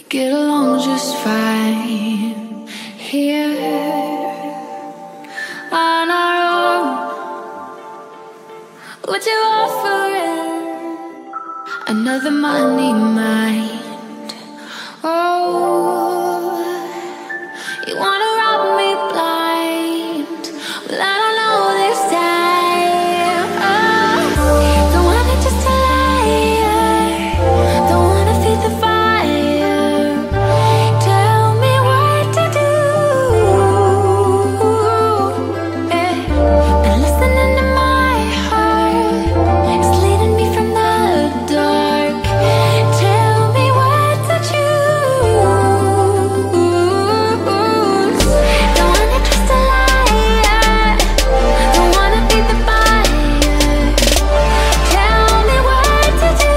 get along just fine here on our own. What you offering? Another money mind. Oh, you wanna rob me blind? Well, I don't know this time. Oh, don't want it just to lie. Don't wanna feed the fire. Tell me what to do. Been listening to my heart. It's leading me from the dark. Tell me what to choose. Don't want it just to lie. Don't wanna feed the fire. Tell me what to do.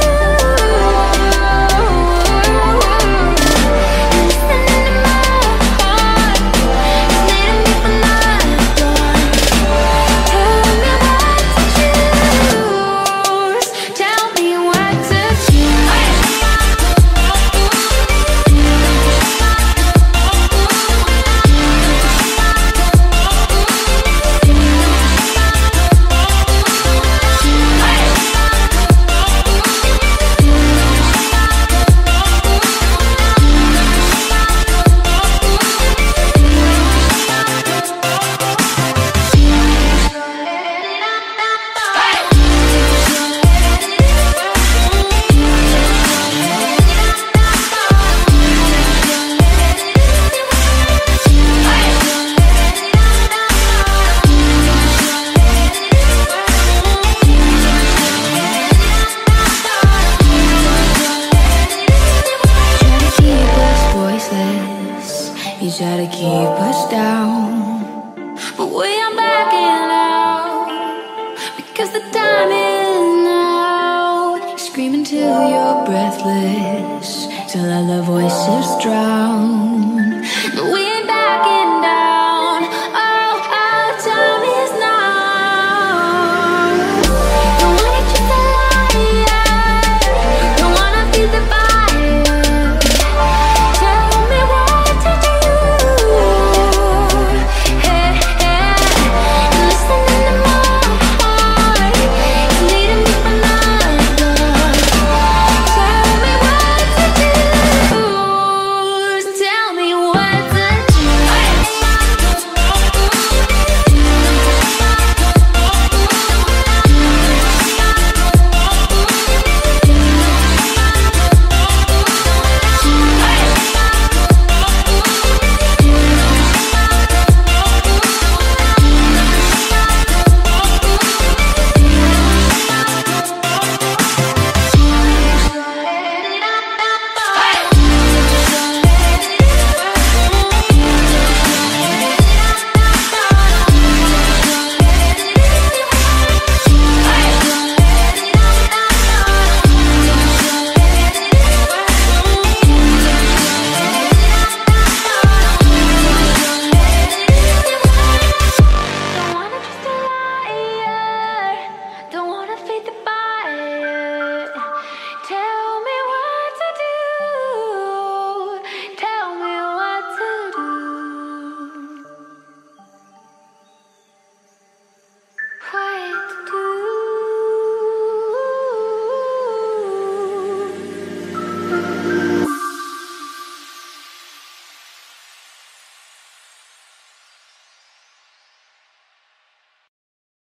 Listening to my heart, it's leading me from the dark. Tell me what to choose. Tell me what to choose. You try to keep us down, but we are backing out because the time is now. Screaming till you're breathless, till other voices drown.